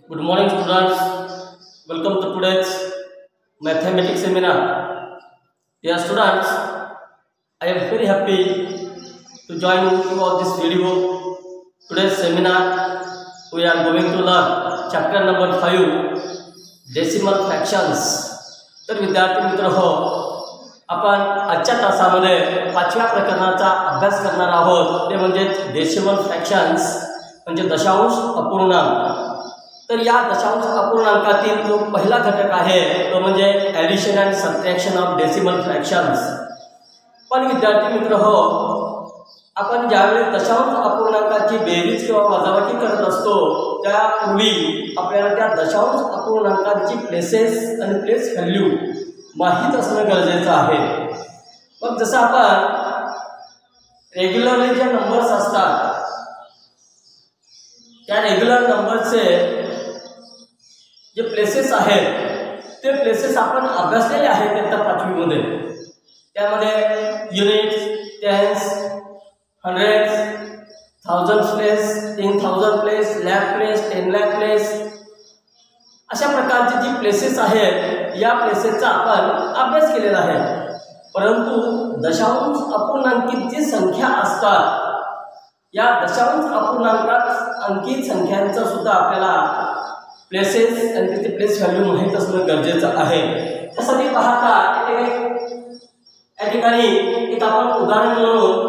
Good morning, students. Welcome to today's mathematics seminar. Dear students, I am very happy to join you on this video. Today's seminar, we are going to learn chapter number 5, decimal fractions. तर विद्यार्थी मित्र हो, आपण आजच्या तासामध्ये पाचव्या प्रकरणाचा अभ्यास करणार आहोत, ते म्हणजे डेसिमल फ्रॅक्शन्स म्हणजे दशांश अपूर्णांक. तर या दशांश अपूर्णांकातील जो पहिला घटक आहे तो म्हणजे addition and subtraction of decimal fractions. पण विद्यार्थी मित्र हो, आपण ज्यावेळेस दशांश अपूर्णांकाची बेरीज किंवा वजाबाकी करत असतो त्यापूर्वी आपल्याला त्या दशांश अपूर्णांकाची प्लेसेस आणि प्लेस व्हॅल्यू माहीत असणं गरजेचं आहे. मग जसं आपण रेग्युलरली जे नंबर्स असतात त्या रेग्युलर नंबरचे जे प्लेसेस आहेत ते प्लेसेस आपण अभ्यासलेले आहेत इयत्ता 5वी मध्ये. त्यामध्ये units, tens, hundreds, thousand place, 10,000 place, lakh place, 10 lakh place, अशा प्रकारची जी प्लेसेस आहेत या प्लेसेसचा आपण अभ्यास केलेला आहे. परंतु दशांश अपूर्णांकित जी संख्या असतात या दशांश अपूर्णांकात अंकित संख्यांचा सुद्धा आपल्याला प्लेसेस आणि त्याचे प्लेस व्हॅल्यू माहीत असणं गरजेचं आहे. त्यासाठी पाहता या ठिकाणी एक आपण उदाहरण म्हणून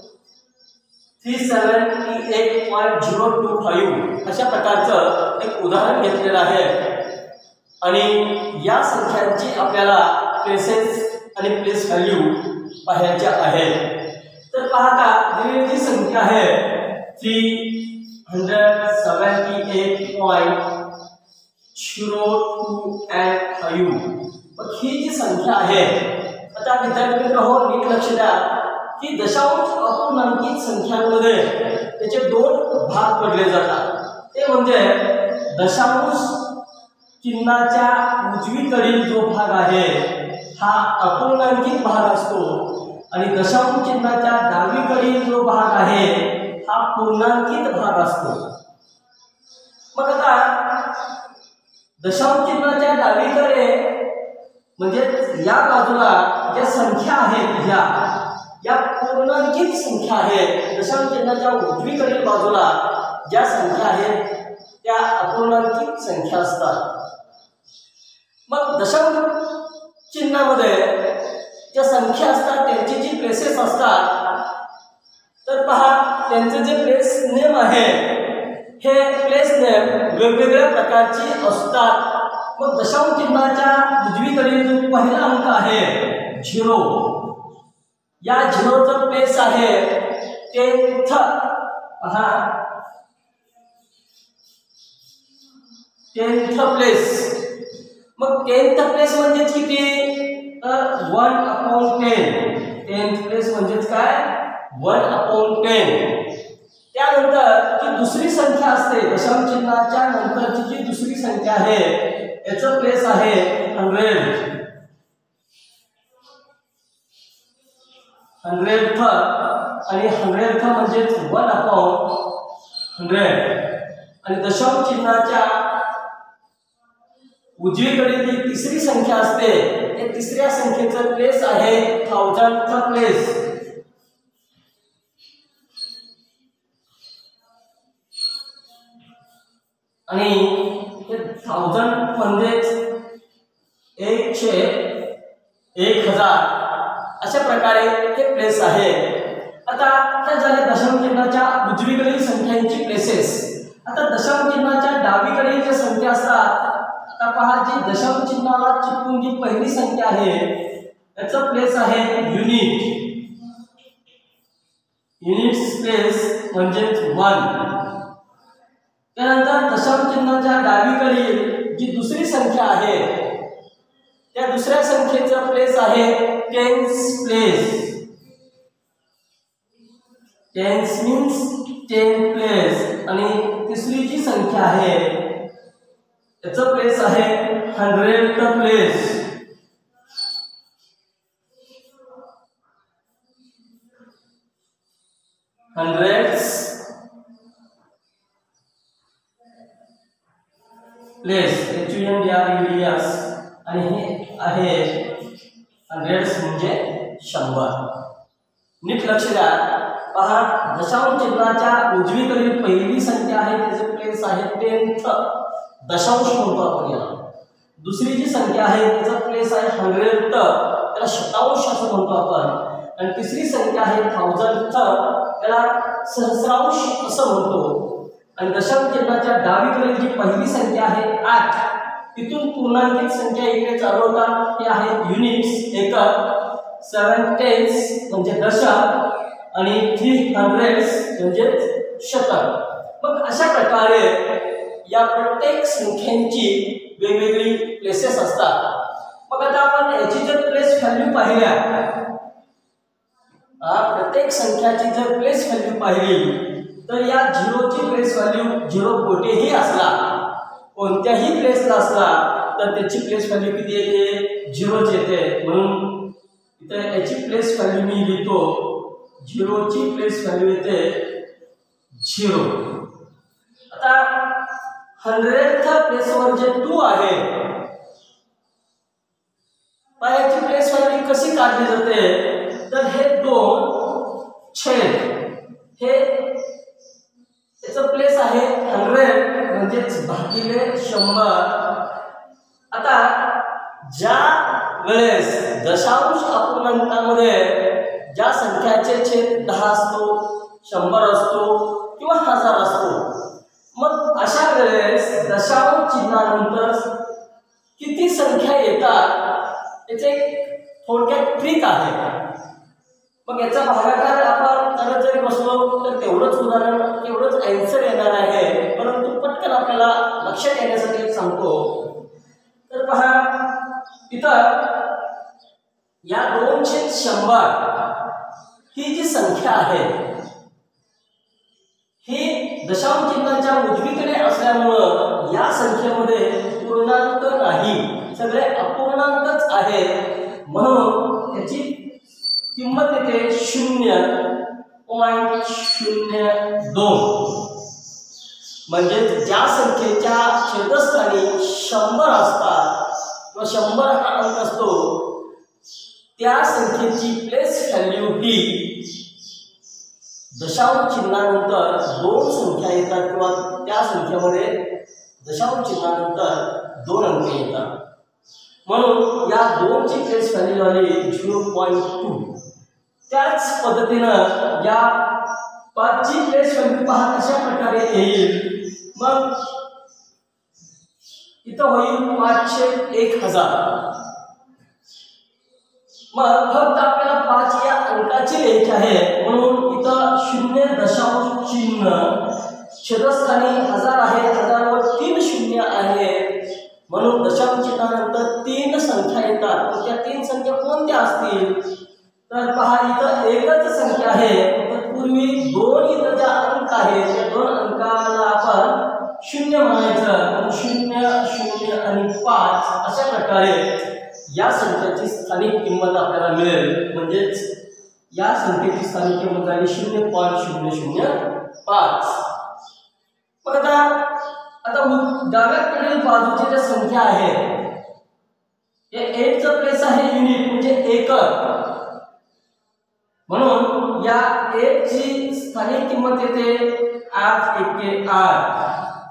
378.025 अशा प्रकारचं एक उदाहरण घेतलेलं आहे आणि या संख्यांची आपल्याला प्लेसेस आणि प्लेस व्हॅल्यू पाहायच्या आहेत. तर पाहता दिलेली जी संख्या आहे 378.025. मग ही जी संख्या आहे, आता विद्यार्थी मित्र हो नीट लक्ष द्या की दशांश अपूर्णांकित संख्यांमध्ये त्याचे दोन भाग पडले जातात. ते म्हणजे दशांश चिन्हाच्या उजवीकडील जो भाग आहे हा अपूर्णांकित भाग असतो आणि दशांश चिन्हाच्या डावीकडील जो भाग आहे हा पूर्णांकित भाग असतो. मग आता दशांश चिन्हाच्या डावीकडे म्हणजे या बाजूला ज्या संख्या आहेत या पूर्णांकित संख्या आहेत. दशांश चिन्हाच्या उजवीकडील बाजूला ज्या संख्या आहेत त्या अपूर्णांकित संख्या असतात. मग दशांश चिन्हामध्ये ज्या संख्या असतात त्यांची जी प्लेसेस असतात तर पहा त्यांचे जे प्लेस नेम आहे हे प्लेस नेम वेगवेगळ्या प्रकारची असतात. मग दशांश चिन्हाच्या उजवीकडील जो पहिला अंक आहे 0, या 0चा प्लेस आहे 10th. पहा 10th प्लेस. मग 10th प्लेस म्हणजेच किती? तर 1/10. 10th प्लेस म्हणजेच काय? 1/10. त्यानंतर जी दुसरी संख्या असते दशांश चिन्हाच्या नंतरची जी दुसरी संख्या आहे याचं प्लेस आहे 100th. आणि 100th म्हणजेच 1/100. आणि दशांश चिन्हाच्या उजवीकडे जी तिसरी संख्या असते त्या तिसऱ्या संख्येचं प्लेस आहे 1000th प्लेस. आणि 1000 म्हणजेच 1000 अशा प्रकारे हे प्लेस आहे. आता त्या झाल्या दशांश चिन्हाच्या उजवीकडील संख्यांची प्लेसेस. आता दशांश चिन्हाच्या डावीकडील ज्या संख्या असतात, आता पहा जी दशांश चिन्हाला चिपकून जी पहिली संख्या आहे याचा प्लेस आहे युनिट. युनिट्स प्लेस म्हणजेच 1. त्यानंतर दशांश चिन्हाच्या डावीकडील जी दुसरी संख्या आहे त्या दुसऱ्या संख्येचा प्लेस आहे tens place. Tens means 10 place. आणि तिसरी जी संख्या आहे त्याचा प्लेस आहे 100th place. Hundreds place HUNDREDS आणि हे आहे हंड्रेड्स म्हणजे 100. नीट लक्ष द्या. पहा, दशांश चिन्हाच्या उजवीकडील पहिली संख्या आहे त्याचे प्लेस आहे 10th, दशांश म्हणतो आपण याला. दुसरी जी संख्या आहे त्याचा प्लेस आहे 100th, त्याला शतांश असं म्हणतो आपण. आणि तिसरी संख्या आहे 1000th, त्याला सहस्रांश असं म्हणतो. आणि दशांश चिन्हाच्या डावीकडील जी पहिली संख्या आहे 8, तिथून पूर्णांकित संख्या इकडे चालू होतात ते आहेत युनिट्स, एकक. 7 tens म्हणजे दशक आणि 300s म्हणजे शतक. मग अशा प्रकारे या प्रत्येक संख्यांची वेगवेगळी प्लेसेस असतात. मग आता आपण याची जर प्लेस व्हॅल्यू पाहिल्या, प्रत्येक संख्याची जर प्लेस व्हॅल्यू पाहिली तर या 0ची प्लेस व्हॅल्यू 0 कोठेही असला, कोणत्याही प्लेसला असला तर त्याची प्लेस व्हॅल्यू किती येते? 0च येते. म्हणून इथे याची प्लेस व्हॅल्यू मी लिहितो, 0ची प्लेस व्हॅल्यू येते 0. आता 100th प्लेसवर जे 2 आहे, याची प्लेस व्हॅल्यू कशी काढली जाते? तर हे 2 छेद हे त्याचं प्लेस आहे 100 म्हणजेच भागिले 100. आता ज्या वेळेस दशांश अपूर्णांकामध्ये ज्या संख्याचे छेद 10 असतो, 100 असतो किंवा 1000 असतो, मग अशा वेळेस दशांश चिन्हानंतर किती संख्या येतात याचे थोडक्यात ट्रिक आहे. मग याचा भागाकार आपण करत जरी बसलो तर तेवढंच उदाहरण, तेवढंच आन्सर येणार आहे. परंतु पटकन आपल्याला लक्षात येण्यासाठी सांगतो. तर पहा, इथं या 2/100 ही जी संख्या आहे ही दशांश चिन्हाच्या उजवीकडे असल्यामुळं या संख्येमध्ये पूर्णांक नाही, सगळे अपूर्णांकच आहे. म्हणून याची किंमत येते 0.02. म्हणजे ज्या संख्येच्या छेदस्थानी 100 असतात किंवा 100 हा अंक असतो, त्या संख्येची प्लेस व्हॅल्यू ही दशांश चिन्हानंतर 2 संख्या येतात किंवा त्या संख्येमध्ये दशांश चिन्हानंतर 2 अंक येतात. म्हणून या 2 ची प्लेस व्हॅल्यू झाली 0.2. त्याच पद्धतीनं या 5 ची प्लेस व्हॅल्यू पहा कशा प्रकारे येईल. मग इथं होईल 5/1000. मग फक्त आपल्याला 5 या अंकाची लिहायची आहे, म्हणून इथं 0 दशांश चिन्ह, छेदस्थानी 1000 आहे, 1000 वर 3 शून्य आहे, म्हणून दशांश चिन्हानंतर 3 संख्या येतात. तर त्या 3 संख्या कोणत्या असतील? तर पहा, इथं एकच संख्या आहे. तत्पूर्वी 2 इथं ज्या अंक आहेत त्या 2 अंकाला आपण 0 म्हणायचं. 0 0 आणि 5 अशा प्रकारे या संख्येची स्थानिक किंमत आपल्याला मिळेल. म्हणजेच या संख्येची स्थानिक किंमत झाली 0.005. मग आता डाव्याकडील बाजूच्या ज्या संख्या आहेत, हे 8 चा प्लेस आहे युनिट म्हणजे एकक. म्हणून या 8 ची स्थानिक किंमत येते 8 एके 8.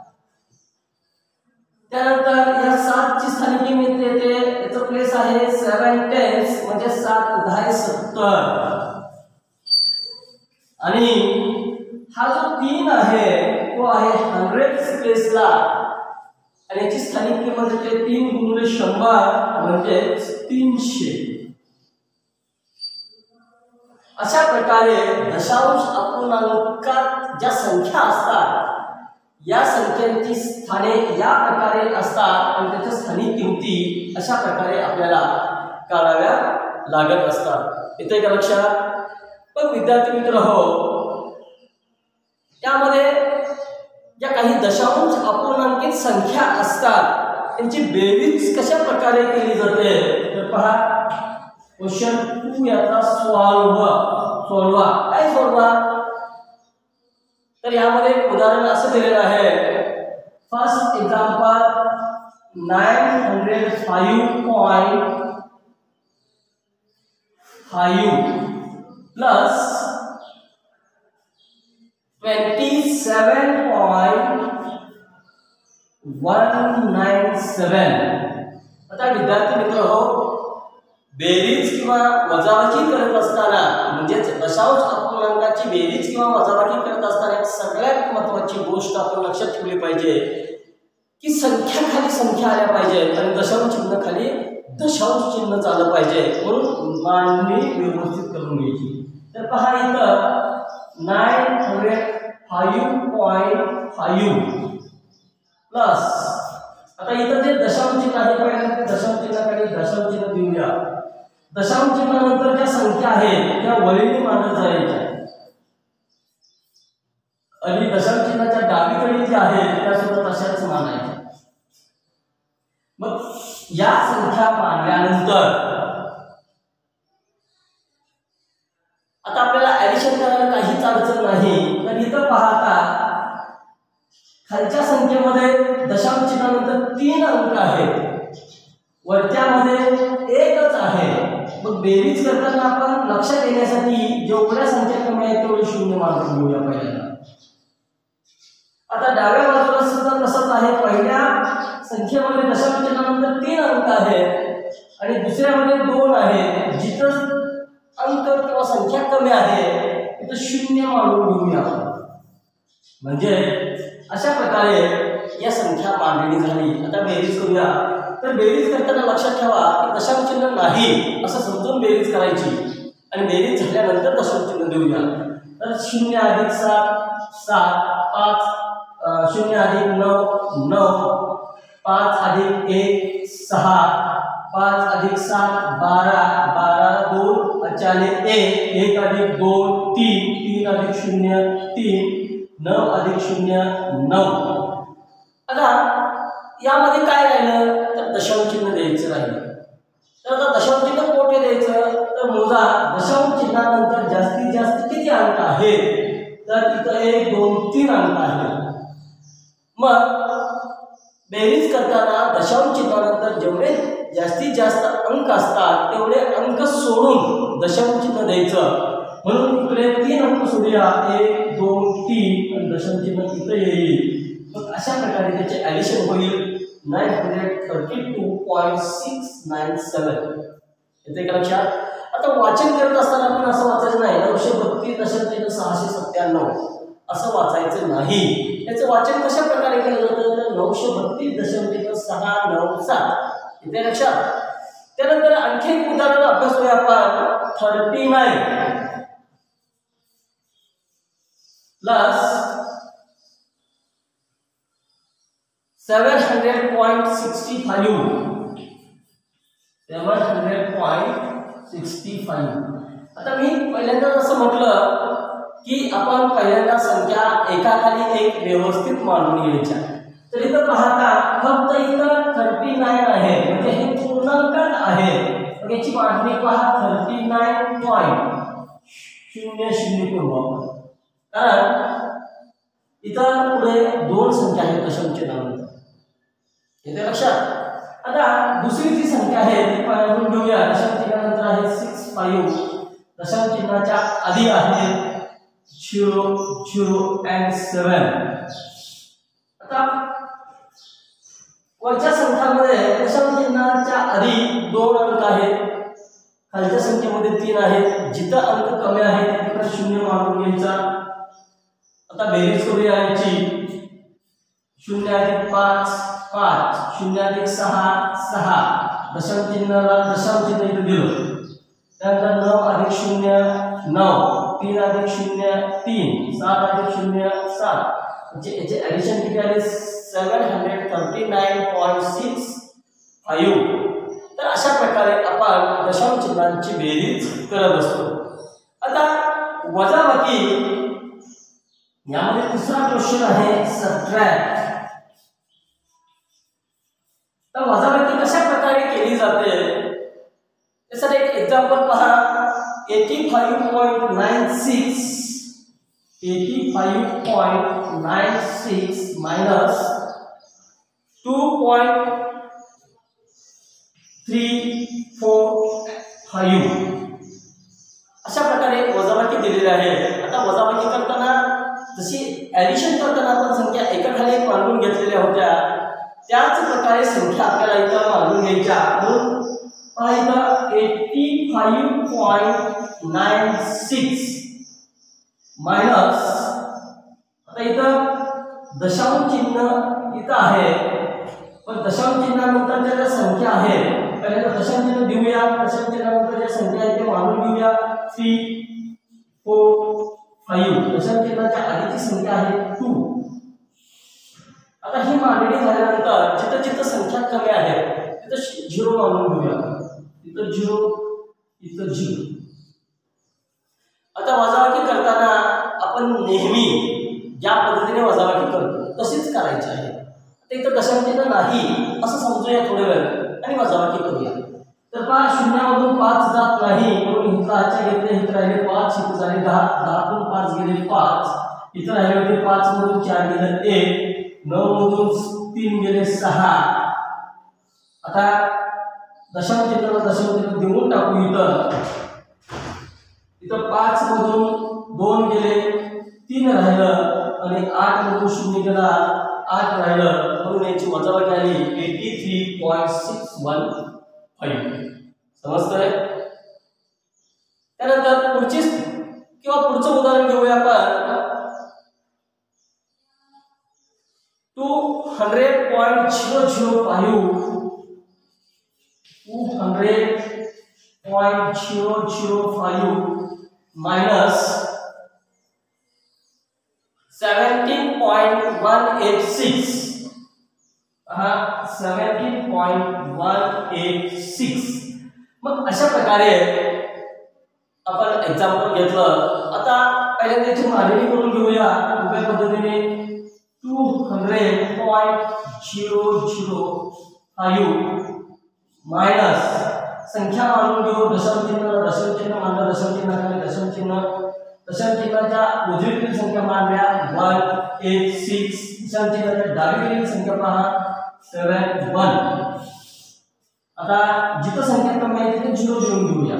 त्यानंतर या 7 ची स्थानिक किंमत येते, याचा प्लेस आहे 7 tens म्हणजे 7 10 70. आणि हा जो 3 आहे तो आहे 100th प्लेसला आणि याची स्थानिक किंमत येते 3 गुणिले 100 म्हणजे 300. अशा प्रकारे दशांश अपूर्णांकात ज्या संख्या असतात या संख्यांची स्थाने या प्रकारे असतात आणि त्याच्या स्थानिक किमती अशा प्रकारे आपल्याला काढाव्या लागत असतात. इथे का लक्षात? पण विद्यार्थी मित्र हो, त्यामध्ये ज्या काही दशांश अपूर्णांकित संख्या असतात त्यांची बेरीज कशा प्रकारे केली जाते तर पहा, क्वेश्चन 2 याचा सोडवा. काय सोडवा? तर यामध्ये एक उदाहरण असं दिलेलं आहे. First example 905.5 plus 27.197. आता विद्यार्थी मित्र हो, बेरीज किंवा वजाबाकी करत असताना म्हणजेच दशांश अपूर्णांकाची बेरीज किंवा वजाबाकी करत असताना एक सगळ्यात महत्त्वाची गोष्ट आपण लक्षात ठेवली पाहिजे की संख्या खाली संख्या आल्या पाहिजे आणि दशांश चिन्ह खाली दशांश चिन्ह आलं पाहिजे, म्हणून मांडणी व्यवस्थित करून घ्यायची. तर पहा इथं 905.5 प्लस आता इथं जे दशांश चिन्ह आहे पहिल्यांदा ते दशांश चिन्हाखाली दशांश चिन्ह देऊया. दशांश चिन्हानंतर ज्या संख्या आहेत त्या वळीने मांडत जायच्या आणि दशांश चिन्हाच्या डावीकडे ज्या आहेत त्या सुद्धा तशाच मांडायच्या. मग या संख्या मांडल्यानंतर आता आपल्याला ऍडिशन करायला काहीच अडचण नाही. तर इथं पाहता खालच्या संख्येमध्ये दशांश चिन्हानंतर 3 अंक आहेत, वरच्यामध्ये एकच आहे. मग बेरीज करताना आपण लक्षात येण्यासाठी जेवढ्या संख्या कमी आहेत तेवढे शून्य मार्क घेऊया पहिल्यांदा. आता डाव्या बाजूला सुद्धा तसंच आहे. पहिल्या संख्येमध्ये दशांश चिन्हानंतर 3 अंक आहेत आणि दुसऱ्यामध्ये 2 आहेत. जिथं अंक किंवा संख्या कमी आहे तिथं शून्य मानून घेऊया. म्हणजे अशा प्रकारे या संख्या मांडणी झाली. आता बेरीज करूया. तर बेरीज करताना लक्षात ठेवा की दशांश चिन्ह नाही असं समजून बेरीज करायची आणि बेरीज झाल्यानंतर दशांश चिन्ह देऊया. तर 0 + 7 7 5 0 + 9 9 5 + 1 6 5 + 7 12 12 2 4 1 1 + 2 3 3 + 0 3 9 + 0 9. आता यामध्ये काय राहिलं तर दशांश चिन्ह द्यायचं राहिलं. तर आता दशांश चिन्ह कोठे द्यायचं तर मोजा दशांश चिन्हानंतर जास्तीत जास्त किती अंक आहेत. तर इथं 1 2 3 अंक आहेत. मग बेरीज करताना दशांश चिन्हानंतर जेवढे जास्तीत जास्त अंक असतात तेवढे अंक सोडून दशांश चिन्ह द्यायचं. म्हणून इकडे 3 अंक सोडूया 1 2 3 आणि दशांश चिन्ह इथं येईल. मग अशा प्रकारे त्याचे ॲडिशन होईल 932.697. येते का लक्षात. आता वाचन करत असताना आपण असं वाचायचं नाही 932 दशांश चिन्ह 697 असं वाचायचं नाही. याचं वाचन कशा प्रकारे केलं जातं तर 932 दशांश चिन्ह 697. येते लक्षात. त्यानंतर आणखी एक उदाहरण अभ्यासूया आपण 39 प्लस 700.65 700.65. आता मी पहिल्यांदा असं म्हटलं की आपण पहिल्यांदा संख्या एकाखाली एक व्यवस्थित मांडून घ्यायच्या. तर इथं पाहता फक्त इथं 39 आहे म्हणजे हे पूर्णांकात आहे. मग याची मांडणी पहा 39.00 करू आपण. कारण इथं पुढे 2 संख्या आहेत दशांश चिन्हानंतर. येते लक्षात. आता दुसरी जी संख्या आहे ती पाहून घेऊया. दशांश चिन्हानंतर आहे 65. दशांश चिन्हाच्या आधी आहे 0 0 and 7. आता वरच्या संख्यांमध्ये दशांश चिन्हाच्या आधी 2 अंक आहेत, खालच्या संख्येमध्ये 3 आहेत. जिथं अंक कमी आहेत तिथे 0 मानून घ्यायचा. आता बेरीज करूया याची 0 + 5 5 0 + 6 6 दशांश चिन्हाला दशांश चिन्ह इथे दिलं. त्यानंतर 9 + 0 9 3 + 0 3 7 + 0 7. म्हणजे याचे ॲडिशन किती आले 739.65. तर अशा प्रकारे आपण दशांश चिन्हांची बेरीज करत असतो. आता वजाबाकी यामध्ये तिसरा क्वेश्चन आहे सबट्रॅक्ट. तर वजाबाकी कशा प्रकारे केली जाते त्यासाठी एक एक्झाम्पल पहा. 85.96 85.96 minus 2.5 3 4 5 अशा प्रकारे वजाबाकी दिलेली आहे। आता वजाबाकी करताना जशी ॲडिशन करताना आपण संख्या एकाखाली एक मांडून घेतलेल्या होत्या त्याच प्रकारे संख्या आपल्याला इथं मांडून घ्यायच्या। म्हणून पहा इथं 85.96 मायनस आता इथं दशांश चिन्ह इथं आहे पण दशांश चिन्हानंतर ज्या संख्या आहे पहिल्यांदा दशांश चिन्ह देऊया। दशांश चिन्हानंतर ज्या संख्या आहे ते मांडून घेऊया 3 4 5 दशांश चिन्हाच्या आधीची संख्या आहे 2। आता ही मांडणी झाल्यानंतर जिथं जिथं संख्या कमी आहे तिथं 0 मांडून घेऊया। इथं 0 इथं 0। आता वजाबाकी करताना आपण नेहमी ज्या पद्धतीने वजाबाकी करतो तशीच करायची आहे। आता इथं दशांश चिन्ह नाही असं समजूया थोड्या वेळ आणि वजाबाकी करूया। तर पहा शून्यामधून 5 जात नाही म्हणून इथं आजच्या घेतले इथं राहिले 5 इथं झाले 10 10 तून 5 गेले 5 इथं राहिले होते 5 मधून 4 गेले 1 9 मधून 3 गेले 6। आता दशांश चिन्हाला दशांश चिन्ह देऊन टाकू। इथं 5 मधून 2 गेले 3 राहिलं आणि 8 मधून 0 गेला 8 राहिलं म्हणून याची वजाबाकी आली 83.615। समजतंय? त्यानंतर पुढची किंवा पुढचं उदाहरण घेऊया आपण 200.005 माइनस 17.186 17.186। मग अशा प्रकारे आपण एक्झाम्पल घेतलं। आता पहिल्यांदा याची मांडणी करून घेऊया उभ्या पद्धतीने 200.005 माइनस संख्या मांडून घेऊ। दशांश चिन्ह मांडलं दशांश चिन्हाखाली दशांश चिन्हाच्या उजवीकडील संख्या मांडल्या 186 दशांश चिन्हाच्या डावीकडील संख्या पहा 71। आता जिथं संख्या कमी आहे तिथे 0 घेऊन घेऊया।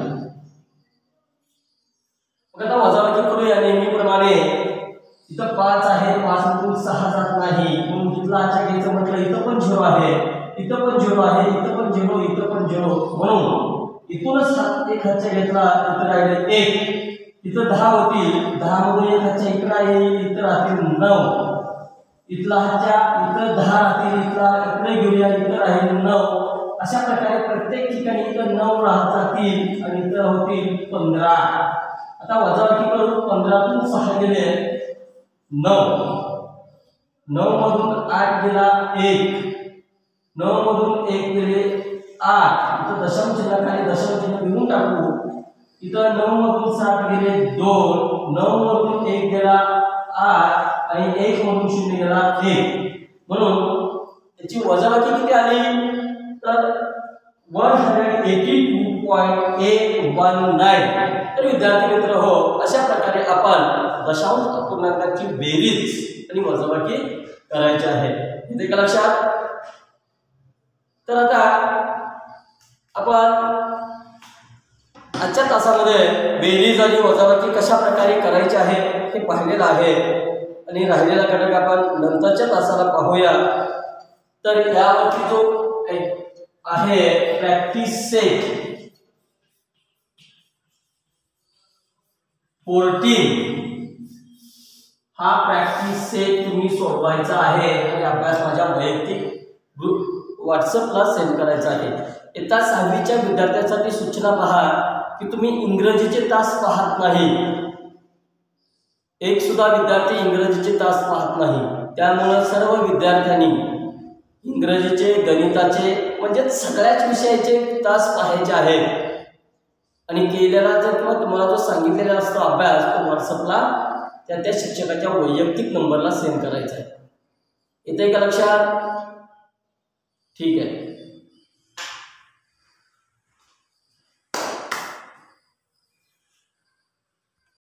मग आता वजाबाकी करूया नेहमीप्रमाणे। इथं 5 आहे 5 मधून 6 जात नाही म्हणून इथला आजच्या घ्यायचं म्हटलं इथं पण 0 आहे इथं पण 0 आहे इथं पण 0 इथं पण 0 म्हणून इथूनच एक हातच्या घेतला इथं राहिले 1 इथं 10 होतील 10 मधून एक हातच्या इकडे येईल इथं राहतील 9 इथला हातच्या इथं 10 राहतील इथला इकडे घेऊया इथं राहील 9। अशा प्रकारे प्रत्येक ठिकाणी इथं 9 राहत जातील आणि इथं होतील 15। आता वजाबाकी करू 15 तून 6 गेले 9 9 मधून 8 गेला 1 9 मधून 1 गेले 8 इथं दशांश चिन्हाखाली दशांश चिन्ह देऊन टाकू। इथं 9 मधून 7 गेले 2 9 मधून 1 गेला 8 आणि 1 मधून 0 गेला 1 म्हणून याची वजाबाकी किती आली तर 182.819। तर विद्यार्थी मित्र हो अशा प्रकारे आपण दशांश अपूर्णांकाची बेरीज आणि वजाबाकी करायची आहे। येते का लक्षात? तर आता आपण आजच्या तासामध्ये बेरीज आणि वजाबाकी कशा प्रकारे करायची आहे हे पाहिलेलं आहे आणि राहिलेला घटक आपण नंतरच्या तासाला पाहूया। तर यावरती जो आहे प्रॅक्टिस सेट 14 हा प्रॅक्टिस सेट तुम्ही सोडवायचा आहे आणि अभ्यास माझ्या वैयक्तिक ग्रुप व्हॉट्सअपला सेंड करायचा आहे। इयत्ता 6वीच्या विद्यार्थ्यांसाठी सूचना पहा की तुम्ही इंग्रजीचे तास पाहत नाही। एक सुद्धा विद्यार्थी इंग्रजीचे तास पाहत नाही त्यामुळे सर्व विद्यार्थ्यांनी इंग्रजीचे गणिताचे म्हणजे सगळ्याच विषयाचे तास पाहायचे आहेत आणि केलेला जर किंवा तुम्हाला जो सांगितलेला असतो अभ्यास तो व्हॉट्सअपला त्या शिक्षकाच्या वैयक्तिक नंबरला सेंड करायचा आहे। येते का लक्षात? ठीक आहे।